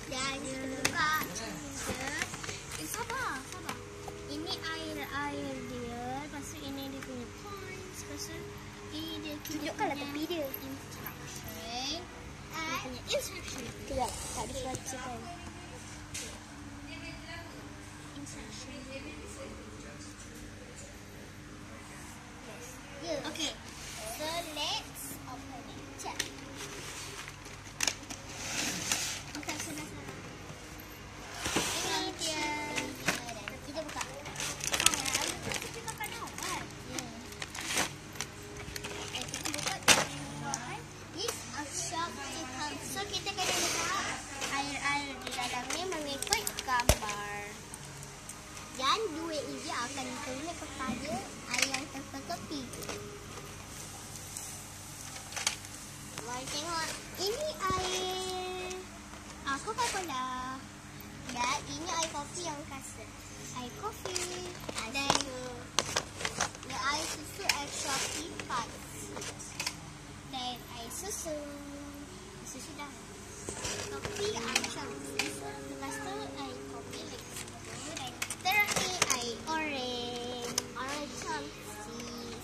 Dan buka sabar. Ini air dia. Lepas tu ini dia punya points. Lepas tu ini dia Tunjukkanlah tepi dia. Instruction. Dia punya instruction. Tidak, tak dibacakan. Instruction. Ya. Okay. So let's open it. Check. Bukan sana-sana. Ini dia. Kita buka. Kita buka kat awal. Kita buka dari luar. This a shop item. So kita kena letak air-air di dalam ni mengikut gambar. Dan duit ini akan ditulis kepada air yang tepi. Mari tengok. Ini air Coca-Cola. Dan ini air kopi yang kasa. Air kopi. Dan air susu extra pipat. Dan air susu. Susu dah. Kopi extra susu. Lepas tu air kopi lagi satu. Dan terakhir air orange. Orange chances.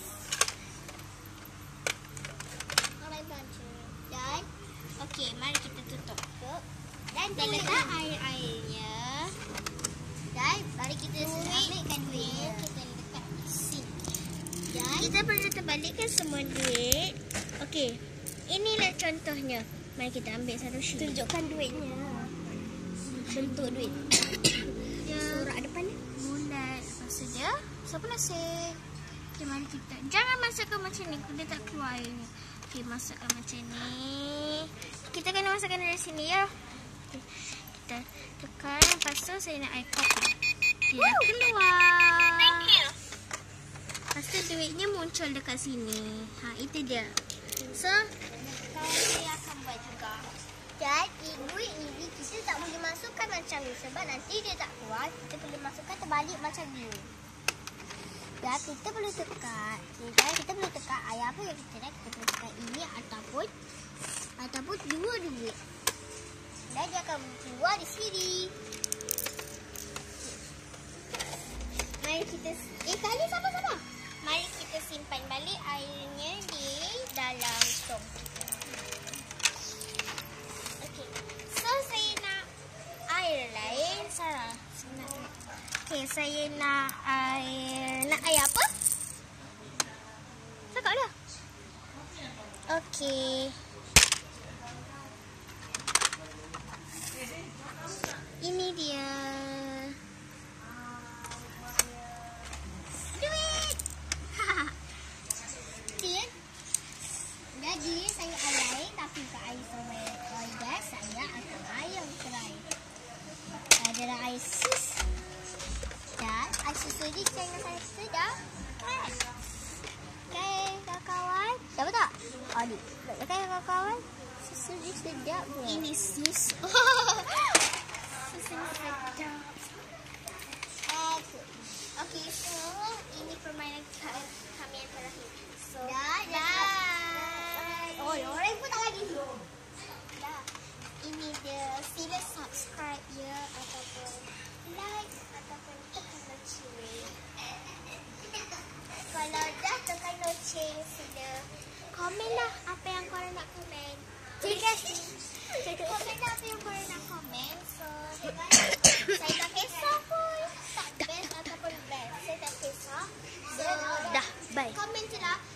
Orange chances. Dan okey, mari kita tutup. Dan kita letak air-airnya. Dan mari kita ambilkan duit. Kita letak di sini. Dan kita perlu terbalikkan semua duit. Okey. Inilah contohnya. Mari kita ambil satu sheet. Tunjukkan duitnya. Bentuk duit. Surat depan ni. Bulat. Lepas tu dia. Siapa nasib? Okay, mari kita. Jangan masukkan macam ni. Dia tak keluar airnya. Okay, masukkan macam ni. Kita kena masukkan dari sini ya. Okay. Kita tekan. Lepas tu saya nak air kopi. Dia dah keluar. Thank you. Lepas tu duitnya muncul dekat sini. Itu dia. So, saya akan buat juga. Dan duit ini kita tak boleh masukkan macam ni. Sebab nanti dia tak keluar. Kita perlu masukkan terbalik macam ni. Dan kita perlu tekan. Dan kita perlu tekan air apa yang kita nak. Kita perlu tekan ini ataupun dua duit. Dan dia akan keluar di sini. Mari kita... kali sabar. Mari kita simpan balik airnya di dalam tong. Okey. So, saya nak air lain. Sarah. Okey, saya nak air... Nak air apa? Cakap dah. Okey. Ini dia. Duit. Jadi saya air tapi bukan air sobat. Kalau saya akan air yang cerai. Adalah air susu. Dan air susu ni jangan saya sedap. Okay, kawan-kawan. Dapat tak? Aduh. Okay, kawan-kawan. Susu ni sedap ke? Ini susu. Susu sedap. Okay, so ini permainan kami yang terakhir. So, dah. Oh, orang pun tak lagi. Dah. Ini dia. Sila subscribe ya ataupun like ataupun tekan loceng. Kalau dah tekan loceng, sila komenlah apa yang korang nak komen. Terima kasih. Komenlah apa yang korang nak komen. So, saya tak kisah pun. Tak best ataupun best. Saya tak kisah. So, Dah, bye. Komen je lah.